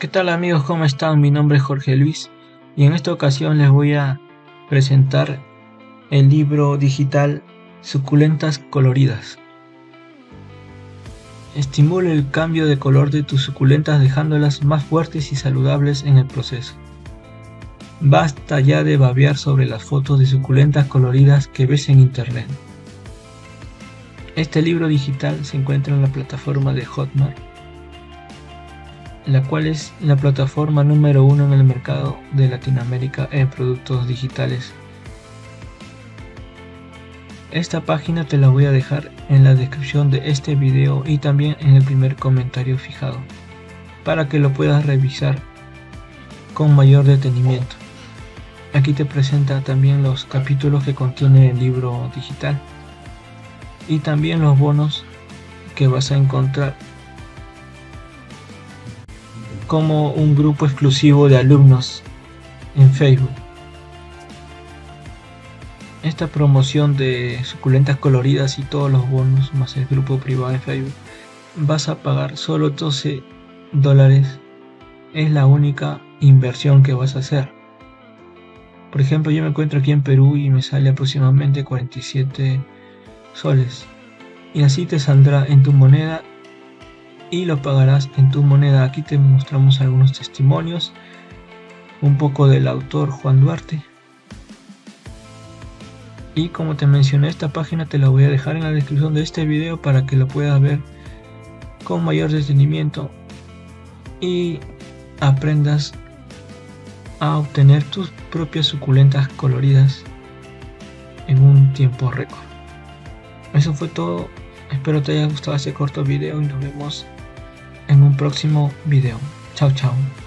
¿Qué tal amigos? ¿Cómo están? Mi nombre es Jorge Luis y en esta ocasión les voy a presentar el libro digital Suculentas Coloridas. Estimula el cambio de color de tus suculentas dejándolas más fuertes y saludables en el proceso. Basta ya de babear sobre las fotos de suculentas coloridas que ves en internet. Este libro digital se encuentra en la plataforma de Hotmart, la cual es la plataforma número 1 en el mercado de Latinoamérica en productos digitales. Esta página te la voy a dejar en la descripción de este video y también en el primer comentario fijado, para que lo puedas revisar con mayor detenimiento. Aquí te presenta también los capítulos que contiene el libro digital y también los bonos que vas a encontrar, como un grupo exclusivo de alumnos en Facebook. Esta promoción de suculentas coloridas y todos los bonos más el grupo privado en Facebook, vas a pagar solo $12. Es la única inversión que vas a hacer. Por ejemplo, yo me encuentro aquí en Perú y me sale aproximadamente 47 soles. Y así te saldrá en tu moneda y lo pagarás en tu moneda. Aquí te mostramos algunos testimonios, un poco del autor Juan Duarte. Y como te mencioné, esta página te la voy a dejar en la descripción de este video para que lo puedas ver con mayor detenimiento y aprendas a obtener tus propias suculentas coloridas en un tiempo récord. Eso fue todo. Espero te haya gustado este corto video y nos vemos en un próximo video. Chao, chao.